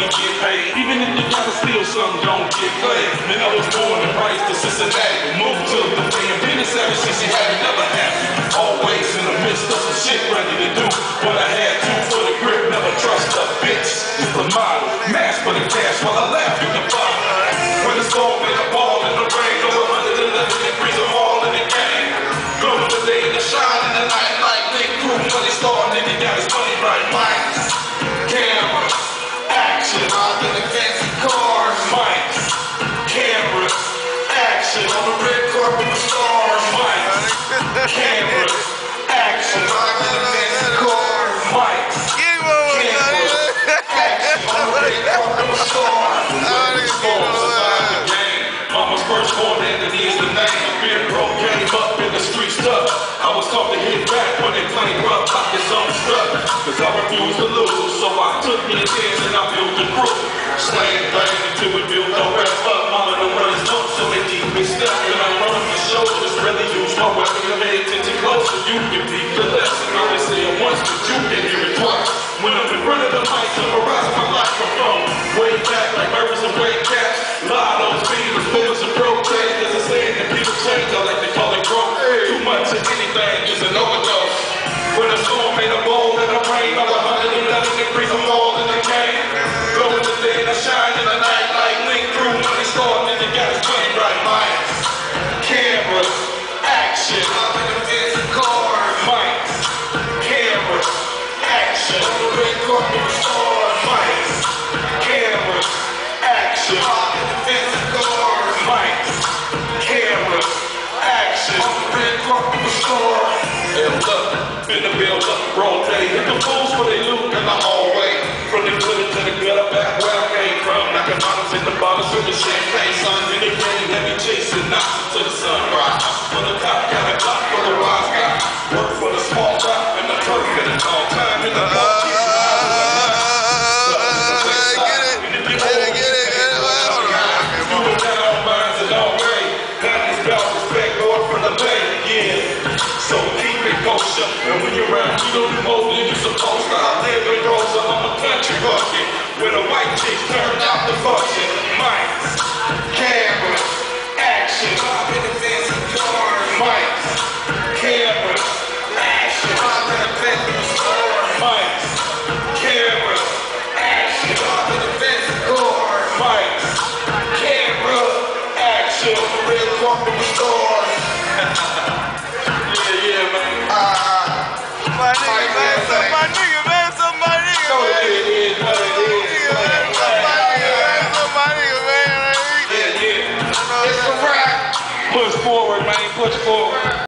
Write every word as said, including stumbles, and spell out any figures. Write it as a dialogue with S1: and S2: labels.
S1: money get paid. Even if you gotta steal something, don't get played. Man, I was born and raised to Cincinnati. Moved to the damn business ever since she had it never happened. Always in the midst of some shit ready to do what I had to for the grip. Never trust a bitch. It's the model. Mash for the cash while I laugh at the bottom. When it's all in the ball in the rain, over one hundred eleven degrees of all in the game. Glow the day and the shine in the night like Nick Crew. Money star, nigga got his money right. Mics, cameras, action. I'm in the fancy cars. Mics, cameras, action. On the red carpet with stars. Mics, cameras, action. I'm in the fancy cars. Mics, cameras, action. On the red carpet with stars. Mama's first born, Anthony is the name. Beer bro came up in the street stuff. I was taught to hit back when they played rough, pockets unstuck. Cause I refused to lose, so I took me a chance and I built the crew. Slang bang until we built no rest up. Mama don't run his up, so they keep me stuck. And I run on the shoulders, really use my weapon to pay attention closer. You can peep the lesson. I only say it once, but you can hear it twice. When I'm in front of the mic, summarize my microphone. Way back like birds and way cats. Lottos, beaters, boomers, and proteins. There's a saying that people change, I like to call it growth. Too much of anything is an overdose. When the storm made a bowl in the rain, all one hundred eleven degrees of all in the game. Glow in the day and I shine in the night like Link Crew. Money star, nigga got his money right. Mics, cameras, action. I'm in the fancy cars. Mics, cameras, action. On the red carpet with stars. Mics, cameras, action. I'm in the fancy cars. Mics, cameras, action. On the red carpet with stars. Held up, in the build up, broad day. Hit the fools for they loot in the hallway. From the glitter to the gutter, back where I came from. Knocking bottles in the bottles with the champagne. Sun in the game, heavy chasing, knocks to the sunrise. For the top, got a clock for the wise guy. Work for the small guy, and the turf in the tall time. In the ball, get it, get it, get it, get it. You were down, minds and all way. Diamonds, belt, respect, Lord from the bay, yeah. So keep it kosher, and when you're around, you don't do more than you're supposed to. I live in Rosa, I'm a country bucket, where the white chicks turned out the function. Mics, cameras, action. I'm in the fancy cars. Mics, cameras, action. I'm in the fancy cars. Mics, cameras, action. I'm in the fancy cars. Mics, camera, action. On the red carpet with stars.
S2: My nigga, man, so my nigga, man, so my nigga,
S1: So
S2: man.
S1: it is what it is.
S2: My nigga, man, so my nigga, man.
S1: Yeah, yeah. It's a wrap. Push forward, man. Push forward.